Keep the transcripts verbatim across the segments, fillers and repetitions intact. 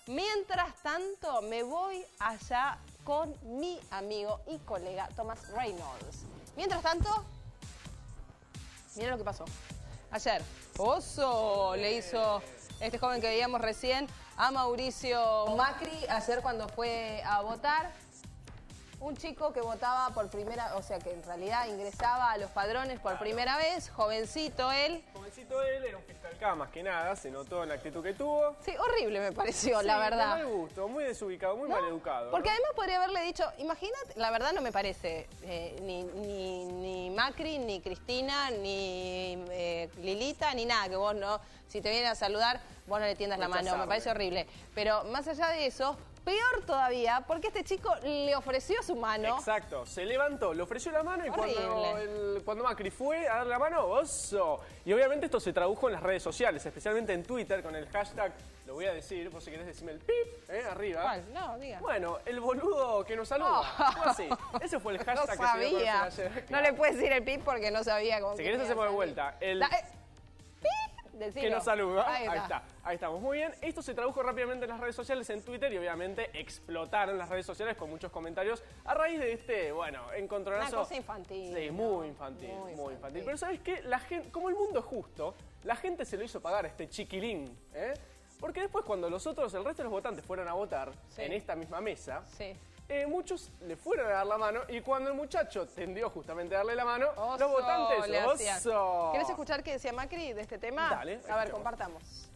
Mientras tanto, me voy allá con mi amigo y colega Thomas Reynolds. Mientras tanto, miren lo que pasó. Ayer, oso le hizo este joven que veíamos recién a Mauricio Macri, ayer cuando fue a votar. Un chico que votaba por primera, o sea, que en realidad ingresaba a los padrones por claro. primera vez, jovencito él. Jovencito él, era un fiscal K más que nada, se notó en la actitud que tuvo. Sí, horrible me pareció, sí, la verdad. De mal gusto, muy desubicado, muy ¿No? mal educado. Porque ¿no? además podría haberle dicho, imagínate, la verdad no me parece, eh, ni, ni, ni Macri, ni Cristina, ni eh, Lilita, ni nada, que vos no, si te vienen a saludar, vos no le tiendas la mano, me parece horrible. Pero más allá de eso, peor todavía, porque este chico le ofreció su mano. Exacto, se levantó, le ofreció la mano y cuando, el, cuando Macri fue a dar la mano, ¡oso! Y obviamente esto se tradujo en las redes sociales, especialmente en Twitter con el hashtag, lo voy a decir, vos si querés decirme el pip, ¿eh? Arriba. ¿Cuál? No, diga. Bueno, el boludo que nos saluda. Oh. Fue así. Ese fue el hashtag no que se dio a ayer. Claro. No le puedes decir el pip porque no sabía cómo. Si querés hacemos de vuelta. El... La, eh, Decilo. Que nos saluda. Ahí está. Ahí está. Ahí estamos. Muy bien. Esto se tradujo rápidamente en las redes sociales, en Twitter, y obviamente explotaron las redes sociales con muchos comentarios a raíz de este, bueno, encontronazo. Una cosa infantil. Sí, muy infantil, muy, muy infantil. infantil. Pero ¿sabes qué? La gente, como el mundo es justo, la gente se lo hizo pagar a este chiquilín, ¿eh? Porque después cuando los otros, el resto de los votantes fueron a votar sí. en esta misma mesa, sí. Eh, muchos le fueron a dar la mano y cuando el muchacho tendió justamente a darle la mano, oso, los votantes, ¡oso! ¿Querés escuchar qué decía Macri de este tema? Dale. A ver, escuchemos. Compartamos.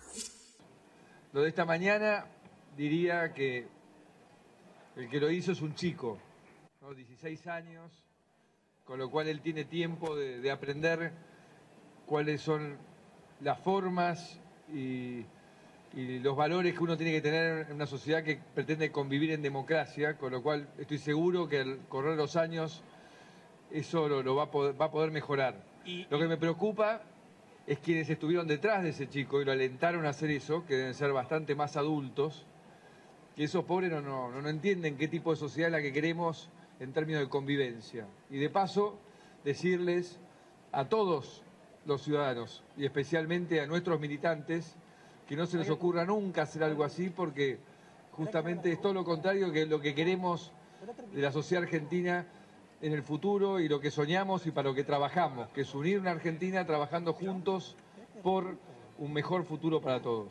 Lo de esta mañana diría que el que lo hizo es un chico, ¿no? dieciséis años, con lo cual él tiene tiempo de, de aprender cuáles son las formas y... y los valores que uno tiene que tener en una sociedad que pretende convivir en democracia, con lo cual estoy seguro que al correr los años eso lo, lo va, a poder, va a poder mejorar. Y, lo que me preocupa es quienes estuvieron detrás de ese chico y lo alentaron a hacer eso, que deben ser bastante más adultos, que esos pobres no, no, no entienden qué tipo de sociedad es la que queremos en términos de convivencia. Y de paso, decirles a todos los ciudadanos, y especialmente a nuestros militantes, que no se les ocurra nunca hacer algo así, porque justamente es todo lo contrario que lo que queremos de la sociedad argentina en el futuro y lo que soñamos y para lo que trabajamos, que es unir una Argentina trabajando juntos por un mejor futuro para todos.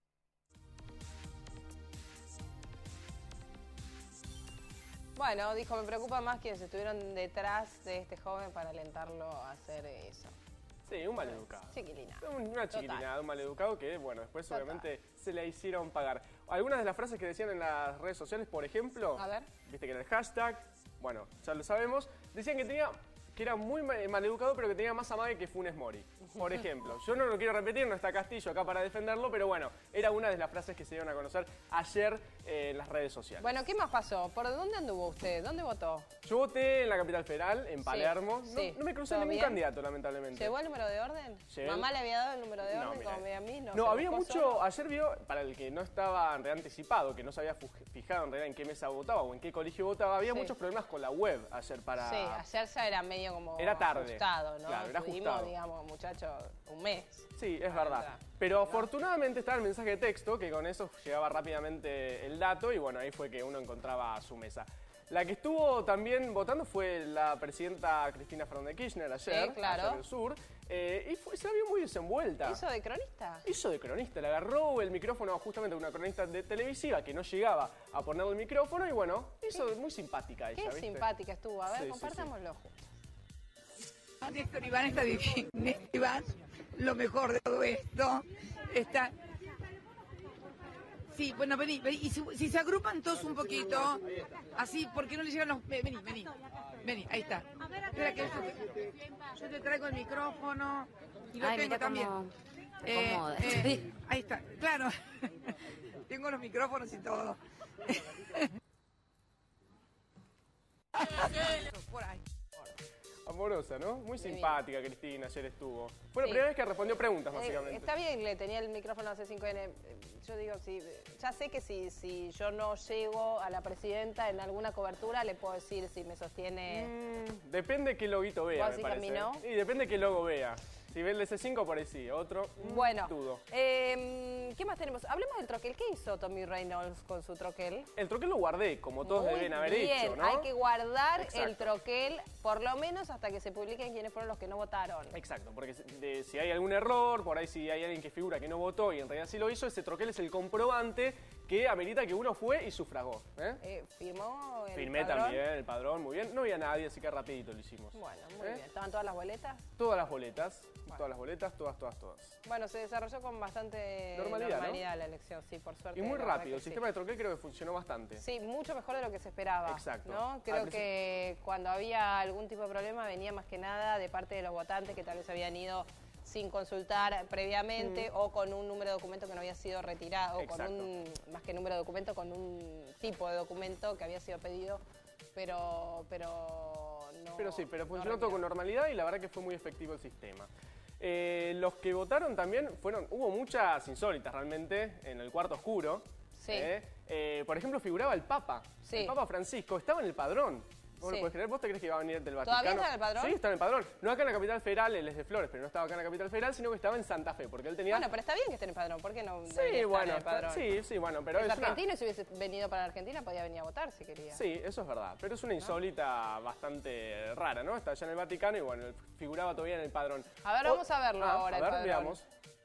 Bueno, dijo, me preocupa más quienes estuvieron detrás de este joven para alentarlo a hacer eso. Sí, un maleducado. Chiquilina. Una chiquilinada, un maleducado que, bueno, después Total. obviamente se le hicieron pagar. Algunas de las frases que decían en las redes sociales, por ejemplo, a ver. Viste que era el hashtag, bueno, ya lo sabemos, decían que tenía que era muy maleducado, pero que tenía más amague que Funes Mori. Por ejemplo, yo no lo quiero repetir, no está Castillo acá para defenderlo, pero bueno, era una de las frases que se dieron a conocer ayer eh, en las redes sociales. Bueno, ¿qué más pasó? ¿Por dónde anduvo usted? ¿Dónde votó? Yo voté en la capital federal, en Palermo. Sí, no, sí. no me crucé ningún bien? candidato, lamentablemente. ¿Llegó el número de orden? Llegué. ¿Mamá le había dado el número de orden no, como a mí? No, no había mucho, solo? ayer vio, para el que no estaba en realidad anticipado, que no se había fijado en realidad en qué mesa votaba o en qué colegio votaba, había sí. muchos problemas con la web ayer para... Sí, ayer ya era medio como era tarde. ajustado, ¿no? Claro, era Estuvimos, ajustado. digamos, muchachos, un mes. Sí, es verdad. Pero ¿no? Afortunadamente estaba el mensaje de texto, que con eso llegaba rápidamente el dato y bueno, ahí fue que uno encontraba su mesa. La que estuvo también votando fue la presidenta Cristina Fernández de Kirchner ayer, sí, claro. ayer en el sur, eh, y fue, se la vio muy desenvuelta. ¿Hizo de cronista? Hizo de cronista, le agarró el micrófono justamente a una cronista de televisiva que no llegaba a ponerle el micrófono y bueno, hizo ¿Qué? muy simpática ella, Qué ¿viste? simpática estuvo, a ver, sí, compartámoslo sí, sí. juntos. Néstor Iván está divino, Néstor Iván, lo mejor de todo esto, está... Sí, bueno, vení, vení, y si, si se agrupan todos un poquito, así, porque no le llegan los... Vení, vení, vení, ahí está. Espera que yo te, yo te traigo el micrófono y lo Ay, tengo también. Eh, eh, ahí está, claro, tengo los micrófonos y todo. Por ahí. Amorosa, ¿no? Muy Divina. Simpática Cristina, ayer estuvo. Fue la Sí. primera vez que respondió preguntas, Eh, básicamente. está bien, le tenía el micrófono a C cinco N. Yo digo, si, ya sé que si, si yo no llego a la presidenta en alguna cobertura, le puedo decir si me sostiene... Mm, depende qué loguito vea, ¿Vos me decís que a parece. mí no? Y depende qué logo vea. Si ve el D C cinco, por ahí sí. Otro, mm, Bueno, dudo. eh, ¿qué más tenemos? Hablemos del troquel. ¿Qué hizo Tommy Reynolds con su troquel? El troquel lo guardé, como todos Muy deben haber bien, hecho, ¿no? hay que guardar Exacto. el troquel, por lo menos hasta que se publiquen quiénes fueron los que no votaron. Exacto, porque si- de- si hay algún error, por ahí si hay alguien que figura que no votó y en realidad sí lo hizo, ese troquel es el comprobante que amerita que uno fue y sufragó. ¿eh? Eh, ¿Firmó el Firmé padrón? también el padrón, muy bien. No había nadie, así que rapidito lo hicimos. Bueno, muy ¿Eh? bien. ¿Estaban todas las boletas? Todas las boletas, todas las boletas, todas, todas, todas. Bueno, se desarrolló con bastante Normalidad, ¿no? la elección, sí, por suerte. Y muy la verdad rápido, que el sí. sistema de troquel creo que funcionó bastante. Sí, mucho mejor de lo que se esperaba. Exacto. ¿no? Al Creo principio- que cuando había algún tipo de problema venía más que nada de parte de los votantes que tal vez habían ido sin consultar previamente o con un número de documento que no había sido retirado, o con Exacto. un, más que número de documento, con un tipo de documento que había sido pedido, pero, pero no. Pero sí, pero no funcionó todo retirado. con normalidad y la verdad que fue muy efectivo el sistema. Eh, los que votaron también fueron, hubo muchas insólitas realmente en el cuarto oscuro. Sí. Eh, eh, por ejemplo, figuraba el Papa. Sí. El Papa Francisco, estaba en el padrón. ¿Vos Sí. lo podés creer? ¿Vos te crees que iba a venir del Vaticano? ¿Todavía está en el padrón? Sí, está en el padrón. No acá en la capital federal, él es de Flores, pero no estaba acá en la capital federal, sino que estaba en Santa Fe, porque él tenía... Bueno, pero está bien que esté en el padrón, ¿por qué no debería sí, estar bueno, en el está- padrón? sí, sí, bueno, pero Es es una- argentino y si hubiese venido para la Argentina podía venir a votar si quería. Sí, eso es verdad, pero es una insólita bastante rara, ¿no? Está allá en el Vaticano y bueno, figuraba todavía en el padrón. A ver, O- vamos a verlo Ah, ahora, A el ver, padrón. veamos.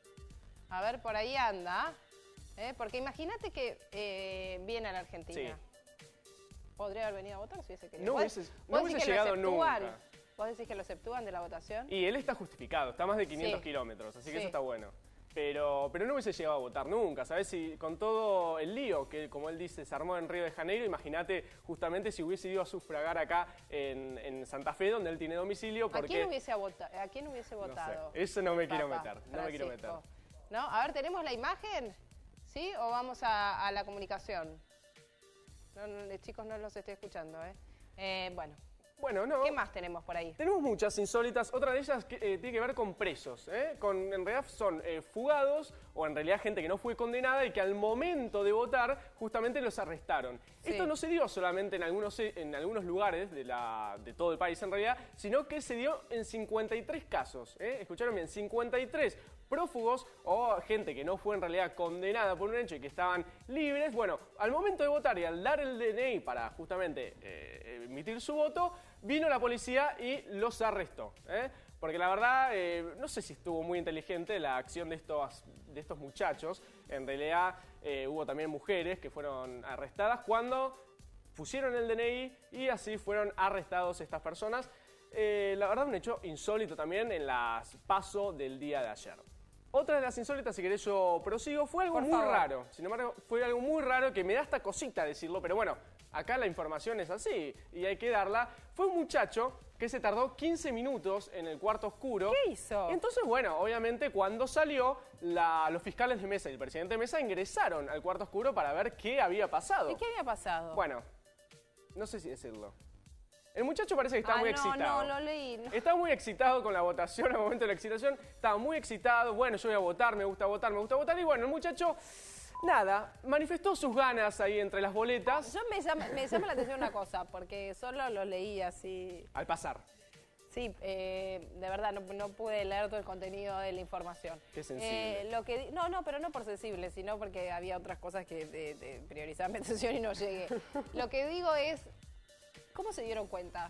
A ver, por ahí anda. ¿eh? Porque imagínate que eh, viene a la Argentina. Podría haber venido a votar si hubiese querido. No ¿Vos- hubiese- vos no decís hubiese que lo llegado exceptúan? nunca. ¿Vos decís que lo exceptúan de la votación? Y él está justificado, está a más de quinientos Sí. kilómetros, así que Sí. eso está bueno. Pero, pero no hubiese llegado a votar nunca, ¿sabes? Si con todo el lío que, como él dice, se armó en Río de Janeiro, imagínate justamente si hubiese ido a sufragar acá en, en Santa Fe, donde él tiene domicilio, ¿A porque... quién hubiese, vota- ¿A quién hubiese no sé, votado? eso no me quiero Papa meter, no me quiero meter. Francisco? ¿No? A ver, ¿tenemos la imagen? ¿Sí? ¿O vamos a, a la comunicación? No, no, eh, chicos, no los estoy escuchando, ¿eh? Eh, bueno, Bueno, no. ¿qué más tenemos por ahí? Tenemos muchas insólitas. Otra de ellas que, eh, tiene que ver con presos. ¿eh? Con, en realidad son eh, fugados o en realidad gente que no fue condenada y que al momento de votar justamente los arrestaron. Sí. Esto no se dio solamente en algunos, en algunos lugares de, la, de todo el país en realidad, sino que se dio en cincuenta y tres casos. ¿eh? Escucharon bien, cincuenta y tres prófugos o gente que no fue en realidad condenada por un hecho y que estaban libres. Bueno, al momento de votar y al dar el D N I para justamente eh, emitir su voto, vino la policía y los arrestó. ¿eh? Porque la verdad, eh, no sé si estuvo muy inteligente la acción de estos, de estos muchachos. En realidad eh, hubo también mujeres que fueron arrestadas cuando pusieron el D N I y así fueron arrestados estas personas. Eh, la verdad, un hecho insólito también en las PASO del día de ayer. Otra de las insólitas, si querés yo prosigo, fue algo Por muy favor. raro. Sin embargo, fue algo muy raro que me da esta cosita decirlo, pero bueno, acá la información es así y hay que darla. Fue un muchacho que se tardó quince minutos en el cuarto oscuro. ¿Qué hizo? Entonces, bueno, obviamente cuando salió, la- los fiscales de Mesa y el presidente de Mesa ingresaron al cuarto oscuro para ver qué había pasado. ¿Y qué había pasado? Bueno, no sé si decirlo. El muchacho parece que está ah, muy no, excitado. no, lo leí. no. Estaba muy excitado con la votación, al momento de la excitación, estaba muy excitado, bueno, yo voy a votar, me gusta votar, me gusta votar, y bueno, el muchacho, nada, manifestó sus ganas ahí entre las boletas Yo me llama, me llama la atención una cosa, porque solo lo leí así. al pasar. Sí, eh, de verdad, no, no pude leer todo el contenido de la información. Qué sensible. Eh, lo que, di- no, no, pero no por sensible, sino porque había otras cosas que de, de priorizaban mi atención y no llegué. Lo que digo es, ¿cómo se dieron cuenta?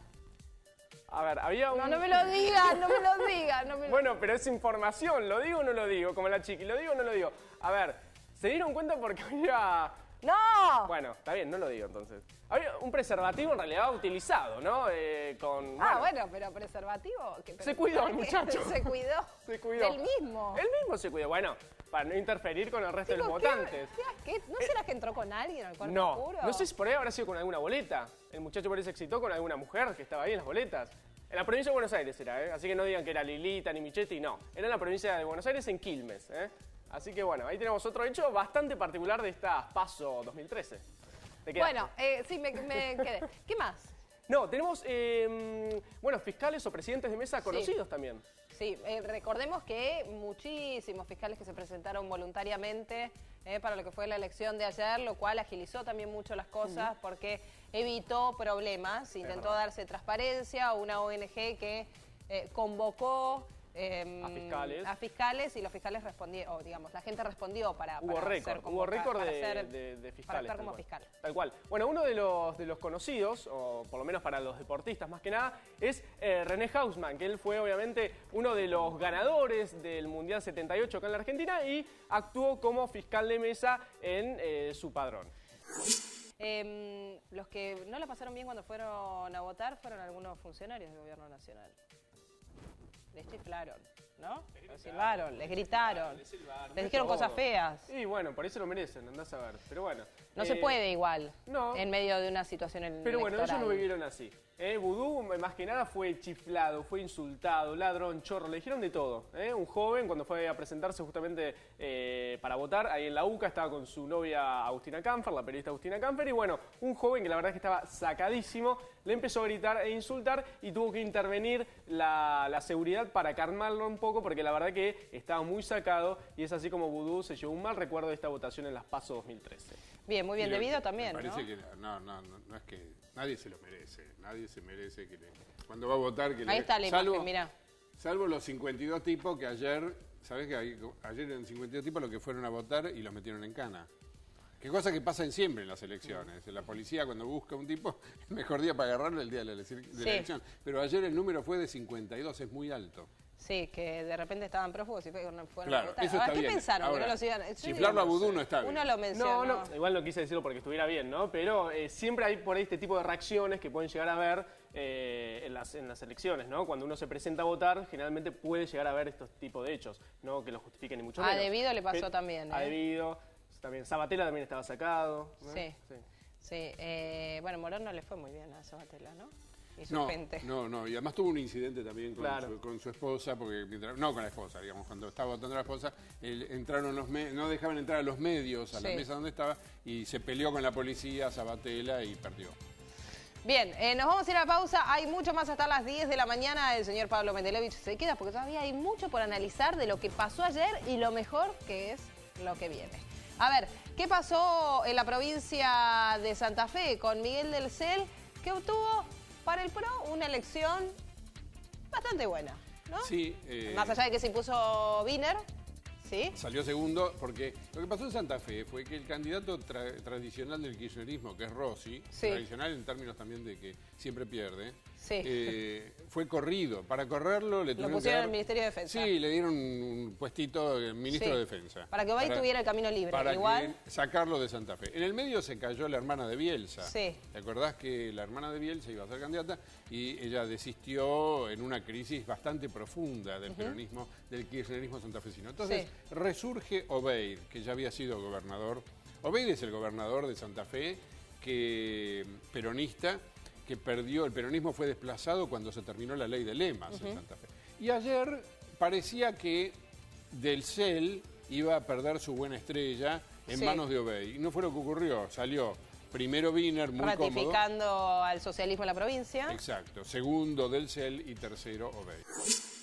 A ver, había un... No, no me lo digan, no me lo digan. No me lo- Bueno, pero es información, ¿lo digo o no lo digo? Como la chiqui, ¿lo digo o no lo digo? A ver, se dieron cuenta porque había... ¡No! Bueno, está bien, no lo digo entonces. Había un preservativo en realidad utilizado, ¿no? Eh, con... Ah, bueno, pero preservativo. ¿qué- Se cuidó el ¿qué? muchacho. Se cuidó. Se cuidó. Del mismo. Él mismo se cuidó. Bueno, para no interferir con el resto de los Chicos, ¿qué- votantes. qué- qué- ¿No será que entró con alguien al cuarto No, oscuro? no sé si por ahí habrá sido con alguna boleta. El muchacho parece que se excitó con alguna mujer que estaba ahí en las boletas. En la provincia de Buenos Aires era, ¿eh? Así que no digan que era Lilita ni Michetti, no. Era en la provincia de Buenos Aires, en Quilmes, ¿eh? Así que bueno, ahí tenemos otro hecho bastante particular de esta PASO dos mil trece. ¿Te quedaste? Bueno, eh, sí, me, me quedé. ¿Qué más? No, tenemos, eh, bueno, fiscales o presidentes de mesa conocidos también. Sí, eh, recordemos que muchísimos fiscales que se presentaron voluntariamente eh, para lo que fue la elección de ayer, lo cual agilizó también mucho las cosas porque evitó problemas, intentó verdad. darse transparencia, una O N G que eh, convocó eh, a fiscales. a fiscales y los fiscales respondieron, o digamos, la gente respondió para, Hubo para récord, ser como, hubo récord para de, ser- de- de fiscales. para estar tal como cual. fiscal. Tal cual. Bueno, uno de los, de los conocidos, o por lo menos para los deportistas más que nada, es eh, René Hausmann, que él fue obviamente uno de los ganadores del Mundial setenta y ocho acá en la Argentina y actuó como fiscal de mesa en eh, su padrón. Eh, los que no la pasaron bien cuando fueron a votar fueron algunos funcionarios del gobierno nacional. Les chiflaron, ¿no? Les silbaron, les gritaron, les dijeron cosas feas. Y bueno, por eso lo merecen, andás a ver. Pero bueno. No eh, se puede igual no. en medio de una situación electoral. Pero bueno, ellos lo vivieron así. ¿eh? Vudú, más que nada, fue chiflado, fue insultado, ladrón, chorro, le dijeron de todo. ¿eh? Un joven, cuando fue a presentarse justamente eh, para votar, ahí en la UCA estaba con su novia Agustina Canfer, la periodista Agustina Canfer, y bueno, un joven que la verdad es que estaba sacadísimo, le empezó a gritar e insultar y tuvo que intervenir la, la seguridad para calmarlo un poco, porque la verdad que estaba muy sacado, y es así como Vudú se llevó un mal recuerdo de esta votación en las PASO dos mil trece. Bien, muy bien, Y lo- debido me también, parece ¿no? que no, no, no, no es que nadie se lo merece, nadie se merece que le, cuando va a votar que le, Ahí está la salvo, imagen, mirá. salvo los cincuenta y dos tipos que ayer, ¿sabés que hay- ayer eran cincuenta y dos tipos los que fueron a votar y los metieron en cana? Qué cosa que pasa siempre en las elecciones. La policía cuando busca un tipo, el mejor día para agarrarlo es el día de la, ele- de la Sí. elección. Pero ayer el número fue de cincuenta y dos, es muy alto. Sí, que de repente estaban prófugos y fueron, fueron Claro, a votar. eso Ahora, está ¿qué bien. pensaron? Ahora, Que no los iban- yo chiflarlo digo, a Vudú no está bien. Uno lo menciona. No, no, igual no quise decirlo porque estuviera bien, ¿no? Pero eh, siempre hay por ahí este tipo de reacciones que pueden llegar a ver eh, en, las, en las elecciones, ¿no? Cuando uno se presenta a votar, generalmente puede llegar a ver estos tipos de hechos, no que lo justifiquen ni mucho A menos. Debido le pasó Pe- también, A ¿eh? Debido, también Sabatella también estaba sacado. ¿no? Sí. Sí, eh, bueno, Morón no le fue muy bien a Sabatella, ¿no? Y su No, gente. no, no, y además tuvo un incidente también con, Claro. su, con su esposa, porque mientras- no con la esposa, digamos, cuando estaba votando la esposa, él- entraron los me- no dejaban entrar a los medios a la Sí. mesa donde estaba y se peleó con la policía, Sabatella, y perdió. Bien, eh, nos vamos a ir a pausa. Hay mucho más hasta las diez de la mañana. El señor Pablo Mendelevich se queda porque todavía hay mucho por analizar de lo que pasó ayer y lo mejor que es lo que viene. A ver, ¿qué pasó en la provincia de Santa Fe con Miguel del Cel, que obtuvo para el PRO una elección bastante buena, ¿no? Sí, eh, Más allá de que se impuso Wiener, ¿sí? salió segundo porque lo que pasó en Santa Fe fue que el candidato tra- tradicional del kirchnerismo, que es Rossi, Sí. tradicional en términos también de que siempre pierde, Sí. eh, fue corrido. Para correrlo le Lo tuvieron que pusieron dar- en el Ministerio de Defensa. Sí, le dieron un puestito de ministro Sí. de Defensa. Para que Obey tuviera el camino libre. Para Igual, que sacarlo de Santa Fe. En el medio se cayó la hermana de Bielsa. Sí. ¿Te acordás que la hermana de Bielsa iba a ser candidata y ella desistió en una crisis bastante profunda del peronismo, del kirchnerismo santafesino? Entonces Sí. resurge Obeid, que ya había sido gobernador. Obeid es el gobernador de Santa Fe, que peronista, que perdió, el peronismo fue desplazado cuando se terminó la ley de lemas en Santa Fe. Y ayer parecía que Del Cel iba a perder su buena estrella en Sí. manos de Obeid. Y no fue lo que ocurrió, salió primero Wiener, muy cómodo. ratificando al socialismo en la provincia. Exacto, segundo Del Cel y tercero Obeid.